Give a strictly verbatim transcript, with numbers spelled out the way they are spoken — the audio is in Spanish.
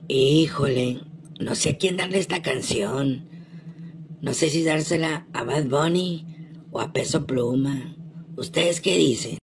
Híjole, no sé a quién darle esta canción. No sé si dársela a Bad Bunny o a Peso Pluma. ¿Ustedes qué dicen?